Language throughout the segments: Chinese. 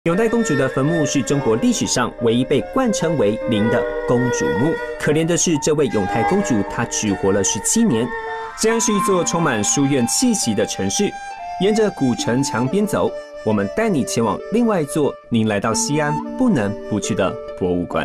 永代公主的坟墓是中国历史上唯一被冠称为“陵”的公主墓。可怜的是，这位永泰公主她只活了17年。西安是一座充满书院气息的城市，沿着古城墙边走，我们带你前往另外一座您来到西安不能不去的博物馆。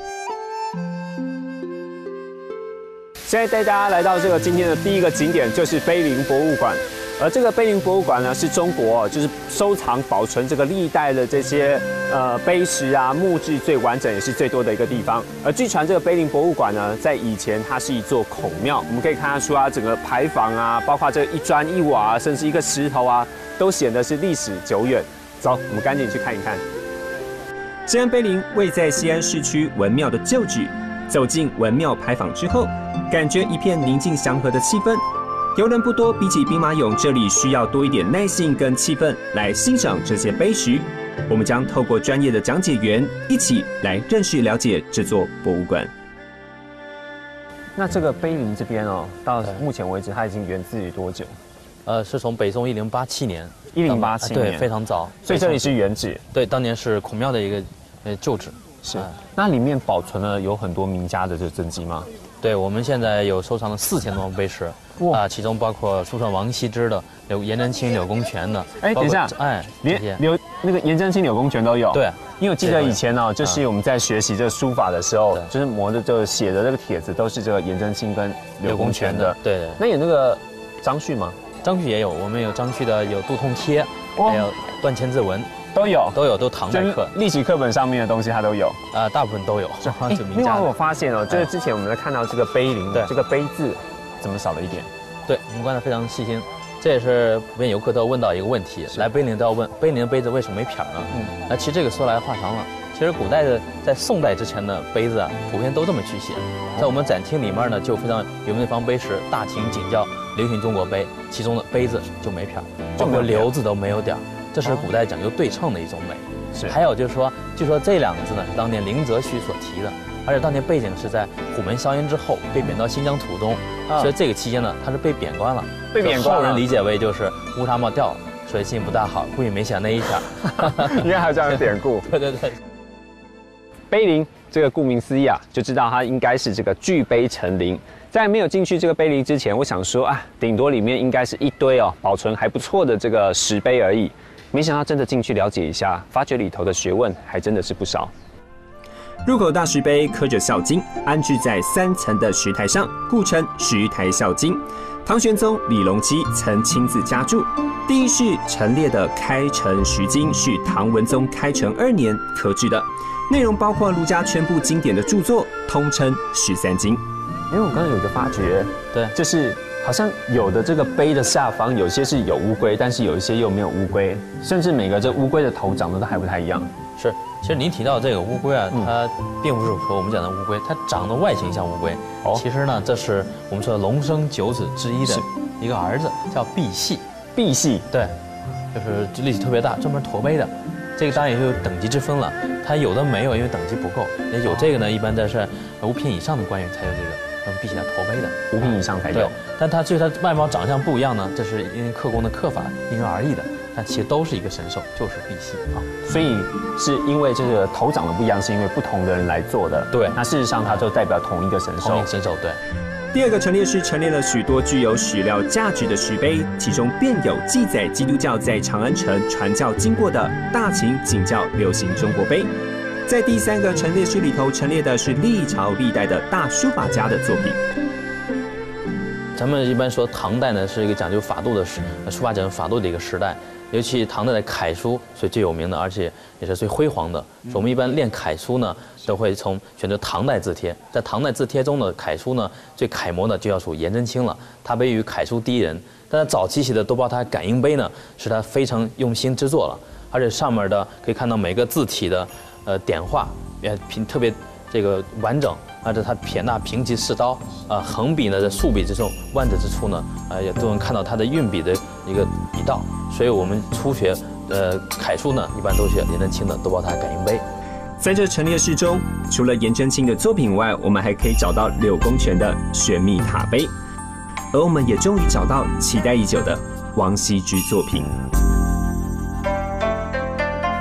现在带大家来到这个今天的第一个景点，就是碑林博物馆。而这个碑林博物馆呢，是中国就是收藏保存这个历代的这些碑石啊、墓志最完整也是最多的一个地方。而据传，这个碑林博物馆呢，在以前它是一座孔庙，我们可以看得出它整个牌坊啊，包括这个一砖一瓦啊，甚至一个石头啊，都显得是历史久远。走，我们赶紧去看一看。 西安碑林位在西安市区文庙的旧址，走进文庙牌坊之后，感觉一片宁静祥和的气氛。游人不多，比起兵马俑，这里需要多一点耐性跟气氛来欣赏这些碑石。我们将透过专业的讲解员一起来认识了解这座博物馆。 那这个碑林这边哦，到目前为止它已经源自于多久？ 是从北宋1087年。 1087年， 对，非常早。 所以这里是原址。 对，当年是孔庙的一个旧址。 是。那里面保存了有很多名家的这真迹吗？ 对，我们现在有收藏了4000多碑石，其中包括书上王羲之的、颜真卿、柳公权的。 哎，等一下，连那个颜真卿、柳公权都有。 对， 因为我记得以前呢，就是我们在学习这个书法的时候，就是磨的这写的这个帖子都是这个颜真卿跟柳公权的。 对。 那有那个张旭吗？ 张旭也有，我们有张旭的，有杜通帖，还有断千字文。都唐代课， 历史课本上面的东西它都有， 大部分都有。 另外我发现哦，就是之前我们在看到这个碑林，这个碑字怎么少了一点？ 对，我们观察非常细心，这也是普遍游客都要问到一个问题，来碑林都要问，碑林的碑字为什么没撇呢？那其实这个说来话长了，其实古代的在宋代之前的碑字啊，普遍都这么去写。在我们展厅里面呢，就非常有名的一方碑石，大秦景教流行中国碑，其中的碑字就没撇，包括留字都没有点。这是古代讲究对称的一种美，是。还有就是说，据说这两个字呢是当年林则徐所提的，而且当年背景是在虎门销烟之后被贬到新疆途中，所以这个期间呢他是被贬官了，后人理解为就是乌纱帽掉了，所以心情不大好，估计没想那一下。 应该还有这样的典故。 对。 碑林这个顾名思义啊，就知道它应该是这个聚碑成林。在没有进去这个碑林之前，我想说啊，顶多里面应该是一堆哦保存还不错的这个石碑而已。没想到真的进去了解一下，发觉里头的学问还真的是不少。 入口大石碑刻着孝经，安置在3层的石台上，故称石台孝经。唐玄宗李隆基曾亲自加注，第一世陈列的开成石经是唐文宗开成2年刻制的，内容包括儒家全部经典的著作，通称13经。 因为我刚刚有一个发觉，对，就是好像有的这个碑的下方有些是有乌龟，但是有一些又没有乌龟，甚至每个这乌龟的头长得都还不太一样。 是，其实您提到这个乌龟啊，它并不是和我们讲的乌龟，它长得外形像乌龟。其实呢，这是我们说的龙生9子之一的一个儿子，叫赑屃。赑屃，对，就是力气特别大，专门驮碑的。这个当然也有等级之分了，它有的没有，因为等级不够。有这个呢，一般在是5品以上的官员才有这个。赑屃来驮碑的 5品以上才有， 但它至于它外貌长相不一样呢，这是因为刻工的刻法因人而异的，但其实都是一个神兽，就是赑屃啊。 所以是因为这个头长得不一样，是因为不同的人来做的。对，那事实上它就代表同一个神兽。 同一个神兽，对。 第二个陈列室陈列了许多具有史料价值的石碑，其中便有记载基督教在长安城传教经过的大秦景教流行中国碑。在第3个陈列室里头陈列的是历朝历代的大书法家的作品。 咱们一般说唐代呢是一个讲究法度的书法讲究法度的一个时代，尤其唐代的楷书是最有名的，而且也是最辉煌的。所以我们一般练楷书呢，都会选择唐代字帖。在唐代字帖中的楷书呢，最楷模的就要数颜真卿了，他被誉为楷书第一人。但他早期写的都包他感应碑呢，是他非常用心之作了，而且上面的可以看到每个字体的点画也特别这个完整，而且它撇捺平齐适刀，横笔呢在竖笔之中，弯折之处呢，也都能看到它的运笔的一个笔道。所以我们初学楷书呢，一般都学颜真卿的都包它感应碑。 在这陈列室中，除了颜真卿的作品外，我们还可以找到柳公权的玄秘塔碑，而我们也终于找到期待已久的王羲之作品。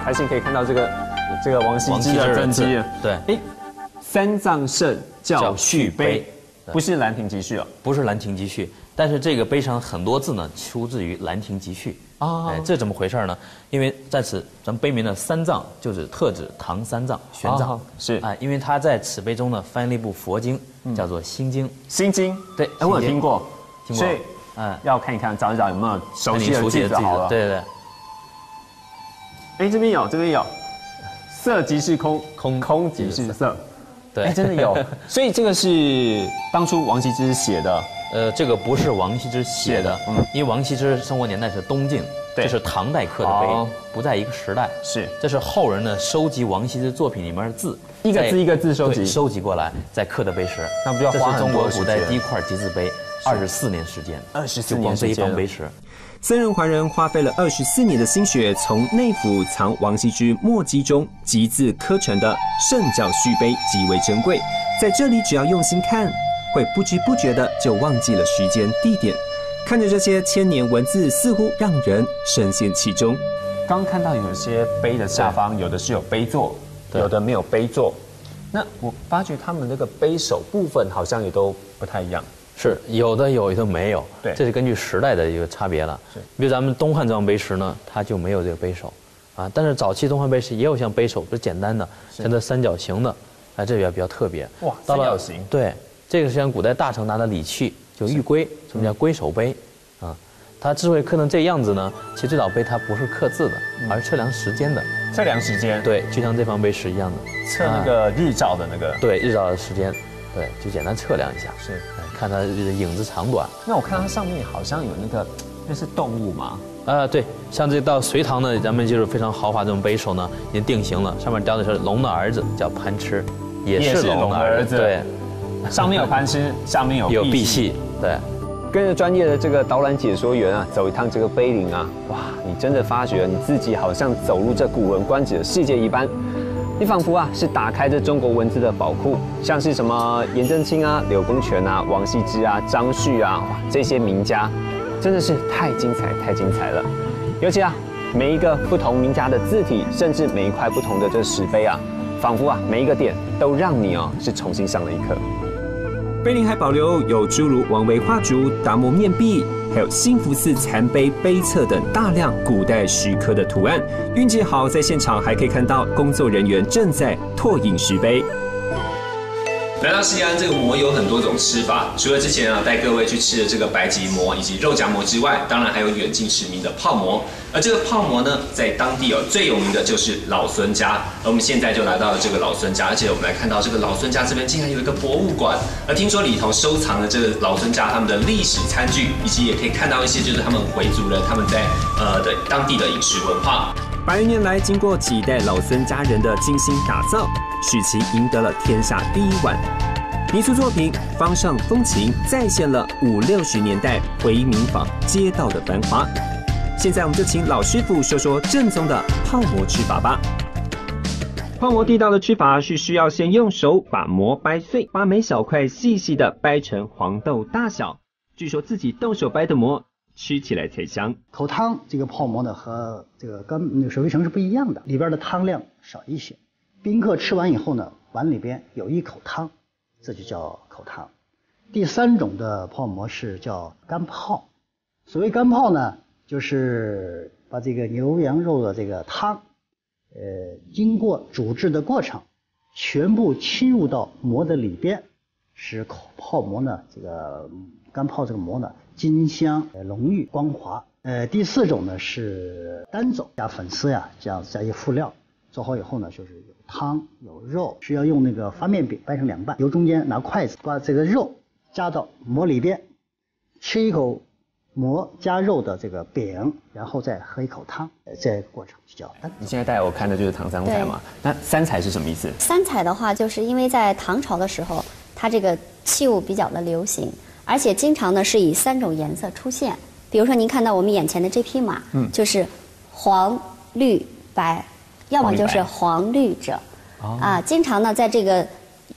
台前可以看到这个王羲之的真迹。 对， 哎，三藏圣教序碑，不是《兰亭集序》哦， 不是《兰亭集序》，但是这个碑上很多字呢，出自于《兰亭集序》。 哦， 哎，这怎么回事呢？因为在此，咱们碑名的三藏就是特指唐三藏玄奘。 是， 哎，因为他在此碑中呢翻译了一部佛经，叫做《心经》。 心经， 对， 哎，我有听过， 所以， 要看一看，找一找有没有熟悉的句子好了。 对对对。 哎，这边有，色即是空，空即是色。 对， 哎，真的有。所以这个是当初王羲之写的。 这个不是王羲之写的，因为王羲之生活年代是东晋，这是唐代刻的碑，不在一个时代。 是， 这是后人呢收集王羲之作品里面的字， 一个字一个字收集过来，再刻的碑石。 那不要花很多时间？这是中国古代第一块集字碑，24年时间 ，24年光这一方碑石。 僧人怀仁花费了24年的心血，从内府藏王羲之墨迹中集字刻成的圣教序碑极为珍贵，在这里只要用心看，会不知不觉的就忘记了时间地点，看着这些千年文字，似乎让人深陷其中。 刚看到有些碑的下方，有的是有碑座，有的没有碑座。那我发觉他们那个碑首部分好像也都不太一样。 是有的有的没有， 对， 这是根据时代的一个差别了。是，比如咱们东汉这张碑石呢，它就没有这个碑首，啊，但是早期东汉碑石也有像碑首，不是简单的，像这三角形的，哎，这也比较特别。 哇，三角形。 对，这个是像古代大臣拿的礼器，就玉圭，什么叫圭首碑？啊，它之所以刻成这样子呢，其实最早碑它不是刻字的，而是测量时间的。 测量时间。对， 就像这方碑石一样的， 测那个日照的那个。 对，日照的时间。对，就简单测量一下， 是看它的影子长短。 那我看它上面好像有那是动物吗？ 对，像这到隋唐呢，咱们就是非常豪华这种碑首呢，已经定型了，上面雕的是龙的儿子，叫潘吃，也是龙的儿子。对， 上面有潘吃，下面有赑屃。 对， 跟着专业的这个导览解说员啊，走一趟这个碑林啊，哇，你真的发觉你自己好像走入这古文观止的世界一般。你仿佛啊是打开这中国文字的宝库，像是什么颜真卿啊、柳公权啊、王羲之啊、张旭啊，哇，这些名家真的是太精彩了。尤其啊，每一个不同名家的字体，甚至每一块不同的这石碑啊，仿佛啊每一个点都让你是重新上了一课。 碑林还保留有诸如王维画竹、达摩面壁，还有兴福寺残碑、碑册等大量古代石刻的图案。运气好，在现场还可以看到工作人员正在拓印石碑。来到西安，这个馍有很多种吃法，除了之前带各位去吃的这个白吉馍以及肉夹馍之外，当然还有远近驰名的泡馍。而这个泡馍呢，在当地最有名的就是老孙家。而我们现在就来到了这个老孙家，而且我们来看到这个老孙家这边竟然有一个博物馆，而听说里头收藏了这个老孙家他们的历史餐具，以及也可以看到一些就是他们回族人他们在的当地的饮食文化。100余年来，经过几代老孙家人的精心打造，使其赢得了天下第一碗。泥塑作品方上风情，再现了50、60年代回民坊街道的繁华。现在我们就请老师傅说说正宗的泡馍吃法吧。泡馍地道的吃法是需要先用手把馍掰碎，把每小块细细的掰成黄豆大小。据说自己动手掰的馍吃起来才香。 口汤这个泡馍呢和这个水围城是不一样的，里边的汤量少一些。宾客吃完以后呢，碗里边有一口汤，这就叫口汤。第3种的泡馍是叫干泡。所谓干泡呢，就是把这个牛羊肉的这个汤，经过煮制的过程，全部侵入到馍的里边，使泡馍呢这个干泡这个馍呢金香浓郁光滑。第4种呢是单走，加粉丝呀，这样加一些辅料，做好以后呢就是有汤有肉，需要用那个发面饼掰成2半，由中间拿筷子把这个肉夹到馍里边，吃一口馍加肉的这个饼，然后再喝一口汤，这个过程就叫单。 你现在带我看的就是唐三彩嘛？那三彩是什么意思？ 三彩的话，就是因为在唐朝的时候，它这个器物比较的流行，而且经常呢是以3种颜色出现。比如说您看到我们眼前的这匹马，就是黄、绿、白，要么就是黄绿者，经常呢在这个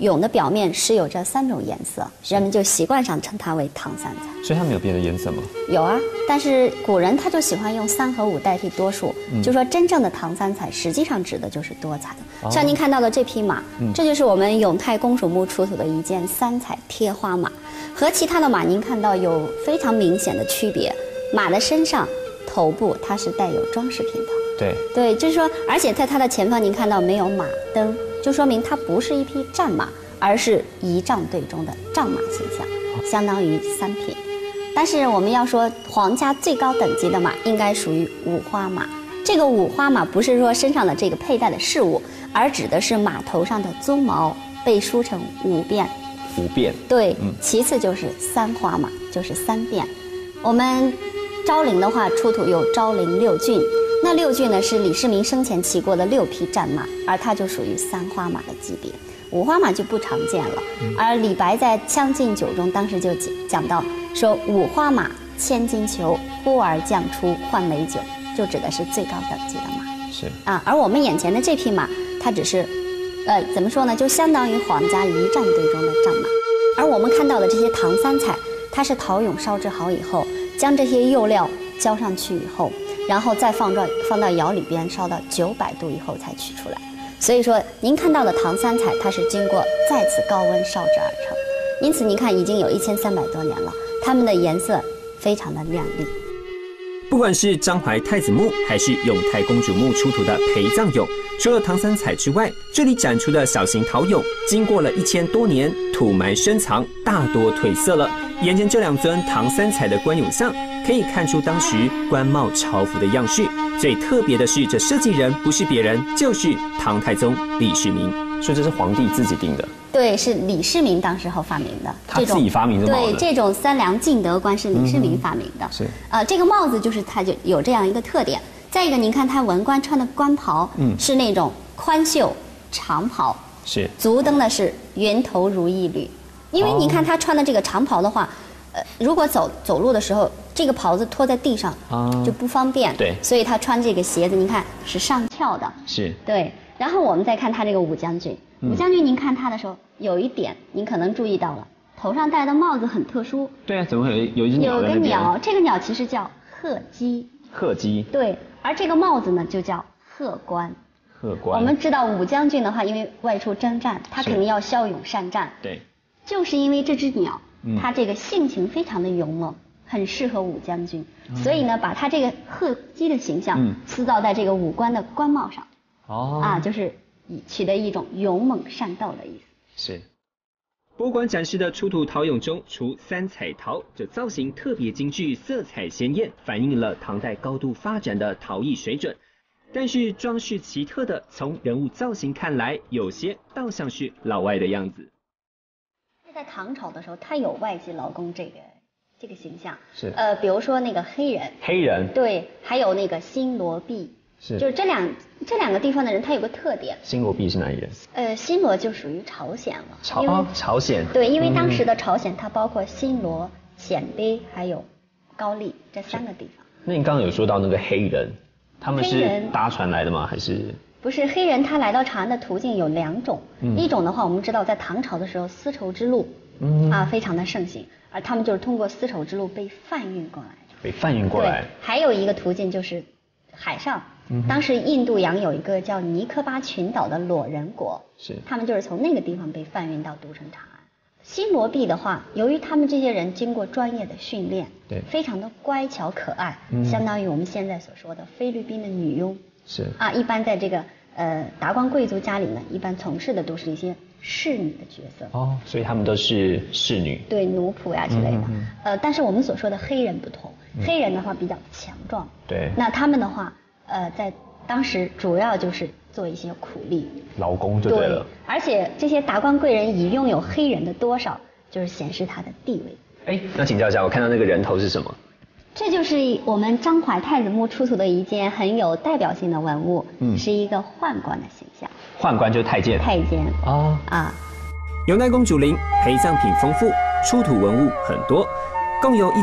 俑的表面是有这3种颜色，人们就习惯上称它为唐三彩。 所以它没有别的颜色吗？ 有啊，但是古人他就喜欢用3和5代替多数，就说真正的唐三彩实际上指的就是多彩的。像您看到的这匹马，这就是我们永泰公主墓出土的一件3彩贴花马，和其他的马您看到有非常明显的区别。马的身上、头部它是带有装饰品的。对，就是说，而且在它的前方您看到没有马灯，就说明它不是一匹战马，而是仪仗队中的仗马形象，相当于3品。但是我们要说皇家最高等级的马应该属于五花马。这个五花马不是说身上的这个佩戴的饰物，而指的是马头上的鬃毛被梳成5辫。 5辫。 对，其次就是3花马，就是3辫。我们昭陵的话出土有昭陵6骏，那6骏呢是李世民生前骑过的6匹战马，而它就属于3花马的级别。5花马就不常见了。而李白在《将进酒》中当时就讲到说5花马千金裘，呼儿将出换美酒，就指的是最高等级的马。 是啊，而我们眼前的这匹马，它只是，怎么说呢，就相当于皇家仪仗队中的战马。而我们看到的这些唐三彩，它是陶俑烧制好以后，将这些釉料浇上去以后，然后再放到窑里边烧到900度以后才取出来。所以说，您看到的唐三彩，它是经过再次高温烧制而成，因此您看已经有1300多年了，它们的颜色非常的亮丽。 不管是张怀太子墓还是永泰公主墓出土的陪葬俑，除了唐三彩之外，这里展出的小型陶俑，经过了1000多年土埋深藏，大多褪色了。眼前这2尊唐三彩的官俑像，可以看出当时官帽朝服的样式。最特别的是，这设计人不是别人，就是唐太宗李世民。 所以这是皇帝自己定的。 对，是李世民当时候发明的。 他自己发明的帽子。 对，这种3梁敬德冠是李世民发明的。 是。 这个帽子就是它就有这样一个特点。再一个，您看他文官穿的官袍，是那种宽袖长袍。 是。 足蹬的是云头如意履，因为您看他穿的这个长袍的话，如果走路的时候，这个袍子拖在地上就不方便。 对。 所以他穿这个鞋子，您看是上翘的。 是。 对。然后我们再看他这个武将军，武将军您看他的时候有一点您可能注意到了，头上戴的帽子很特殊。 对啊，怎么会有一只鸟在那边？ 有个鸟，这个鸟其实叫鹤鸡。 鹤鸡。 对，而这个帽子呢就叫鹤冠。 鹤冠。 我们知道武将军的话，因为外出征战，他肯定要骁勇善战。 对。 就是因为这只鸟，它这个性情非常的勇猛，很适合武将军，所以呢，把它这个鹤鸡的形象塑造在这个武官的官帽上。就是取得一种勇猛善斗的意思。是。 博物馆展示的出土陶俑中，除3彩陶，这造型特别精致，色彩鲜艳，反映了唐代高度发展的陶艺水准。但是装饰奇特的，从人物造型看来，有些倒像是老外的样子。 在唐朝的时候，他有外籍劳工这个形象。 是。 比如说那个黑人。 黑人。 对，还有那个新罗毕。 是。 就是这两个地方的人，他有个特点。 新罗毕是哪里人？ 新罗就属于朝鲜了。 朝鲜。 对，因为当时的朝鲜它包括新罗、鲜卑还有高丽这3个地方。 那你刚刚有说到那个黑人，他们是搭船来的吗？还是？ 不是，黑人他来到长安的途径有2种，一种的话我们知道在唐朝的时候丝绸之路非常的盛行，而他们就是通过丝绸之路被贩运过来。 被贩运过来。 对，还有一个途径就是海上。当时印度洋有一个叫尼科巴群岛的裸人国，他们就是从那个地方被贩运到都城长安。新罗毕的话，由于他们这些人经过专业的训练， 对， 非常的乖巧可爱，相当于我们现在所说的菲律宾的女佣。 是。 一般在这个达官贵族家里呢，一般从事的都是一些侍女的角色。 所以他们都是侍女。 对，奴仆呀之类的。但是我们所说的黑人不同，黑人的话比较强壮。 对。 那他们的话，在当时主要就是做一些苦力劳工就对了。 而且这些达官贵人以拥有黑人的多少，就是显示他的地位。 那请教一下，我看到那个人头是什么？ 这就是我们张怀太子墓出土的一件很有代表性的文物，是一个宦官的形象。 宦官就是太监。 太监。 永泰公主陵陪葬品丰富，出土文物很多，共有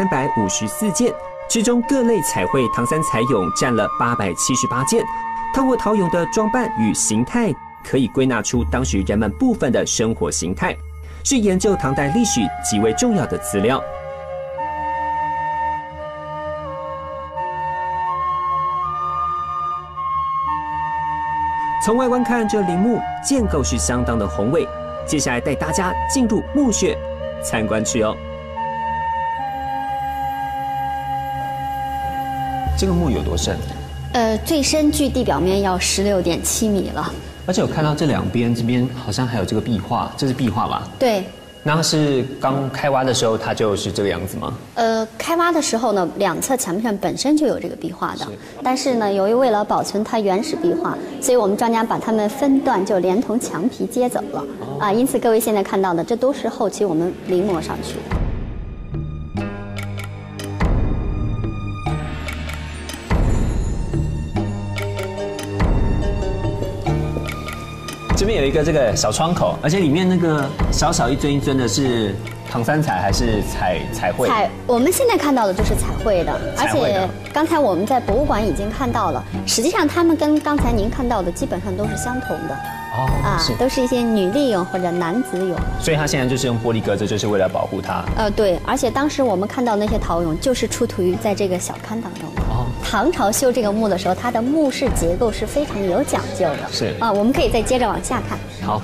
1354件。其中各类彩绘唐三彩俑占了878件，透过陶俑的装扮与形态， 可以归纳出当时人们部分的生活形态，是研究唐代历史极为重要的资料。从外观看，这陵墓建构是相当的宏伟。接下来带大家进入墓穴参观去哦。 这个墓有多深？ 最深距地表面要16.7米了。 而且我看到这两边这边好像还有这个壁画，这是壁画吧？ 对。 那是刚开挖的时候，它就是这个样子吗？ 开挖的时候呢，两侧墙壁上本身就有这个壁画的，但是呢，由于为了保存它原始壁画，所以我们专家把它们分段，就连同墙皮接走了。啊，因此各位现在看到的，这都是后期我们临摹上去的。 这边有一个这个小窗口，而且里面那个小小一尊一尊的是唐三彩还是彩绘？ 我们现在看到的就是彩绘的，而且刚才我们在博物馆已经看到了，实际上它们跟刚才您看到的基本上都是相同的。都是一些女力俑或者男子俑。 所以它现在就是用玻璃隔着，就是为了保护它。 对，而且当时我们看到那些陶俑就是出土于在这个小龛当中的。唐朝修这个墓的时候，它的墓室结构是非常有讲究的。 是我们可以再接着往下看。 好。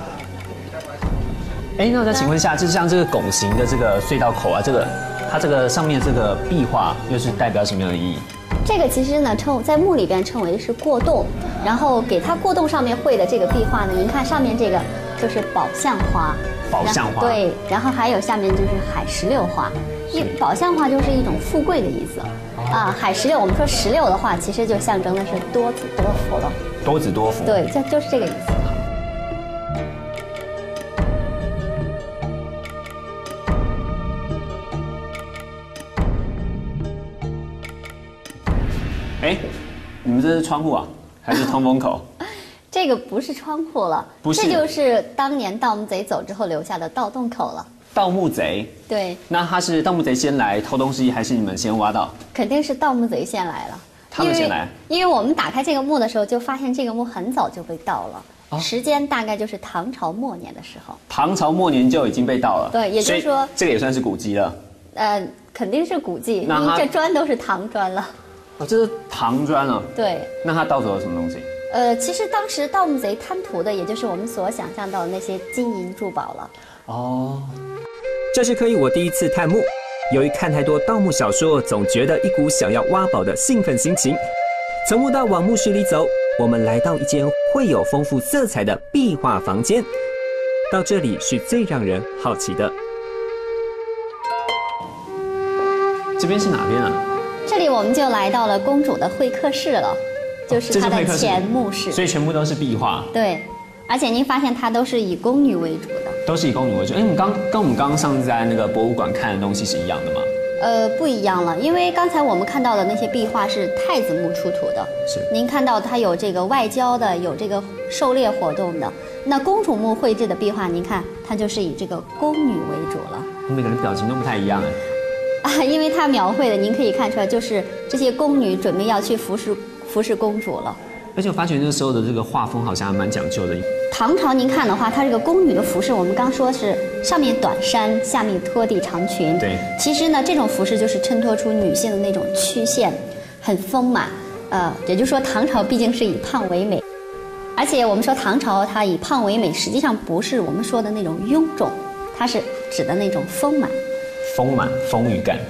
那我再请问一下，就是像这个拱形的这个隧道口啊，它这个上面这个壁画又是代表什么样的意义？ 这个其实呢，在墓里边称为是过洞，然后给它过洞上面绘的这个壁画呢，您看上面这个就是宝相花， 宝相花对，然后还有下面就是海石榴花，宝相花就是一种富贵的意思海石榴我们说石榴的话，其实就象征的是多子多福了， 多子多福， 对，就是这个意思。 你们这是窗户啊，还是通风口？ 这个不是窗户了， 不是， 这就是当年盗墓贼走之后留下的盗洞口了。 盗墓贼？ 对。 那他是盗墓贼先来偷东西，还是你们先挖到？ 肯定是盗墓贼先来了。 他们先来。 因为我们打开这个墓的时候，就发现这个墓很早就被盗了，时间大概就是唐朝末年的时候。 唐朝末年就已经被盗了。 对，也就是说这个也算是古迹了。 肯定是古迹，因为这砖都是唐砖了。 这是唐砖了。 对。那他盗走了什么东西？ 其实当时盗墓贼贪图的，也就是我们所想象到的那些金银珠宝了。 这是可以我第一次探墓，由于看太多盗墓小说，总觉得一股想要挖宝的兴奋心情。从墓道往墓室里走，我们来到一间绘有丰富色彩的壁画房间。到这里是最让人好奇的。 这边是哪边啊？ 这里我们就来到了公主的会客室了，就是她的前墓室。 所以全部都是壁画。 对，而且您发现它都是以宫女为主的。 都是以宫女为主。我们跟我们刚上次在那个博物馆看的东西是一样的吗？ 不一样了，因为刚才我们看到的那些壁画是太子墓出土的。 是。您看到它有这个外交的，有这个狩猎活动的。那公主墓绘制的壁画，您看它就是以这个宫女为主了。 每个人表情都不太一样因为它描绘的，您可以看出来，就是这些宫女准备要去服侍公主了。 而且我发觉那时候的这个画风好像还蛮讲究的。 唐朝您看的话，它这个宫女的服饰，我们刚说是上面短衫，下面拖地长裙。 对。 其实呢，这种服饰就是衬托出女性的那种曲线，很丰满。也就是说，唐朝毕竟是以胖为美，而且我们说唐朝它以胖为美，实际上不是我们说的那种臃肿，它是指的那种丰满。 丰满、丰腴感。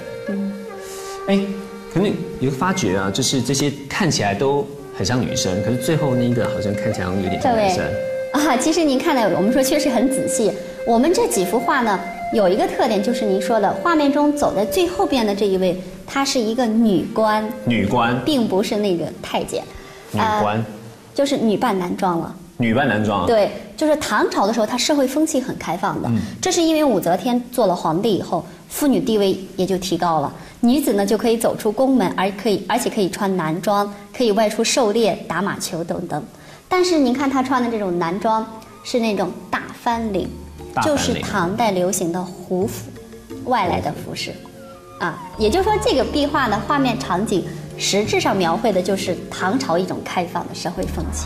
可能有发觉啊，就是这些看起来都很像女生，可是最后那个好像看起来有点像男生。 其实您看的，我们说确实很仔细。我们这几幅画呢，有一个特点，就是您说的，画面中走在最后边的这一位，她是一个女官。女官，并不是那个太监。 女官， 就是女扮男装了。 女扮男装。对， 就是唐朝的时候，它社会风气很开放的。这是因为武则天做了皇帝以后，妇女地位也就提高了，女子呢就可以走出宫门，而且可以穿男装，可以外出狩猎、打马球等等。但是您看她穿的这种男装是那种大翻领，就是唐代流行的胡服外来的服饰，也就是说这个壁画的画面场景实质上描绘的就是唐朝一种开放的社会风气。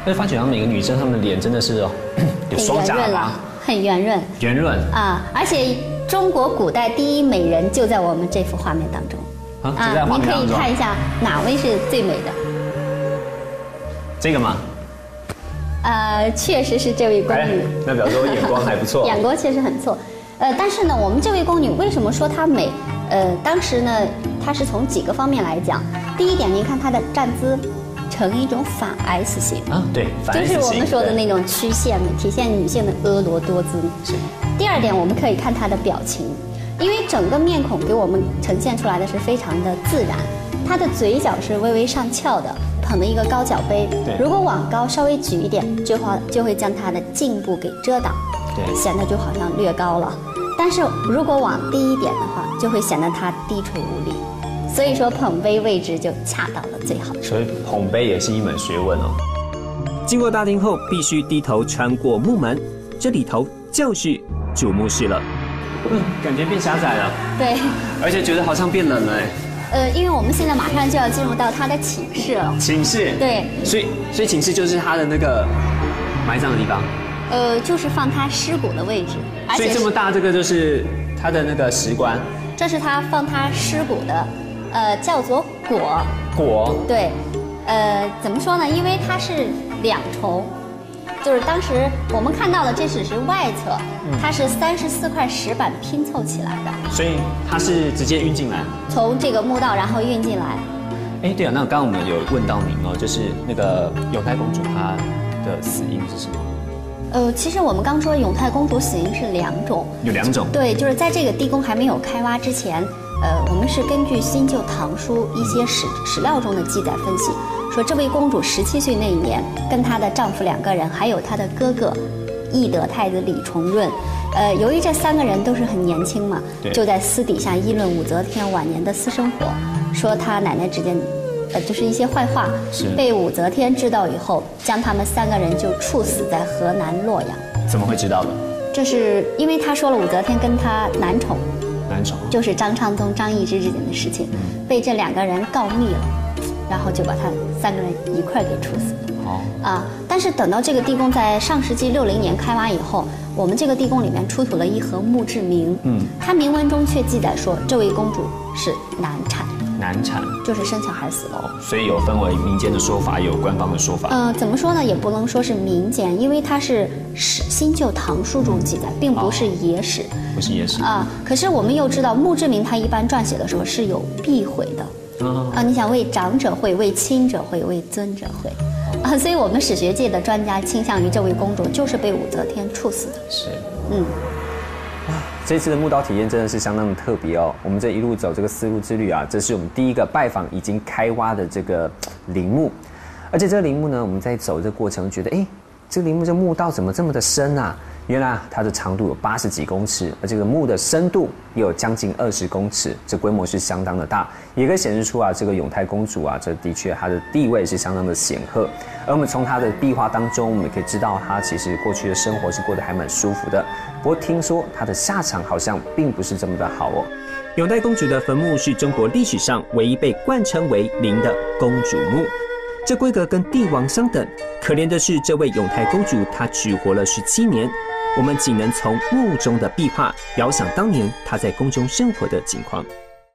会发觉她们每个女生她们的脸真的是有双下巴， 很圆润， 圆润啊！而且中国古代第一美人就在我们这幅画面当中就在画面当中。 你可以看一下哪位是最美的？ 这个吗？ 确实是这位宫女。 那表示我眼光还不错。 眼光确实很错。但是呢，我们这位宫女为什么说她美？当时呢，她是从几个方面来讲。第一点，您看她的站姿呈一种反 S 型啊，对，反 S 型， 就是我们说的那种曲线美，体现女性的婀娜多姿。 是。 第二点，我们可以看她的表情，因为整个面孔给我们呈现出来的是非常的自然，她的嘴角是微微上翘的。捧的一个高脚杯，如果往高稍微举一点，就会将它的颈部给遮挡， 对， 显得就好像略高了。但是如果往低一点的话，就会显得它低垂无力。所以说捧杯位置就恰到了最好。 所以捧杯也是一门学问哦。 经过大厅后，必须低头穿过木门，这里头就是主墓室了。 感觉变狭窄了。 对， 而且觉得好像变冷了哎。 因为我们现在马上就要进入到他的寝室了。 寝室。 对。 所以寝室就是他的那个埋葬的地方。 就是放他尸骨的位置。 所以这么大，这个就是他的那个石棺。 这是他放他尸骨的，叫做椁。 椁。 对。怎么说呢？因为它是两重。就是当时我们看到的，这只是外侧，它是34块石板拼凑起来的， 所以它是直接运进来， 从这个墓道然后运进来。 哎，对啊，那刚刚我们有问到您哦，就是那个永泰公主她的死因是什么？ 其实我们刚说永泰公主死因是2种， 有2种。 对，就是在这个地宫还没有开挖之前，我们是根据新旧唐书一些史料中的记载分析。说这位公主17岁那一年，跟她的丈夫2个人，还有她的哥哥懿德太子李重润，由于这3个人都是很年轻嘛，就在私底下议论武则天晚年的私生活，说她奶奶之间，就是一些坏话，被武则天知道以后，将他们3个人就处死在河南洛阳。 怎么会知道的？ 这是因为他说了武则天跟他男宠，就是张昌宗、张易之之间的事情，被这2个人告密了。然后就把他3个人一块给处死了。但是等到这个地宫在上世纪60年开挖以后，我们这个地宫里面出土了一盒墓志铭。它铭文中却记载说，这位公主是难产。 难产就是生小孩死了。 所以有分为民间的说法，也有官方的说法。 怎么说呢？也不能说是民间，因为它是新旧唐书中记载，并不是野史。 不是野史可是我们又知道，墓志铭它一般撰写的时候是有避讳的。你想为长者讳、为亲者讳、为尊者讳，所以我们史学界的专家倾向于这位公主就是被武则天处死的。 是， 这次的墓道体验真的是相当的特别哦。我们这一路走这个丝路之旅啊，这是我们第一个拜访已经开挖的这个陵墓，而且这个陵墓呢，我们在走这个过程觉得，这个陵墓这墓道怎么这么的深啊？原来它的长度有80几公尺，而这个墓的深度也有将近20公尺，这规模是相当的大，也可以显示出这个永泰公主这的确她的地位是相当的显赫。而我们从她的壁画当中，我们也可以知道她其实过去的生活是过得还蛮舒服的。不过听说她的下场好像并不是这么的好哦。永泰公主的坟墓是中国历史上唯一被冠称为陵的公主墓。这规格跟帝王相等，可怜的是这位永泰公主，她只活了17年。我们仅能从墓中的壁画遥想当年她在宫中生活的情况。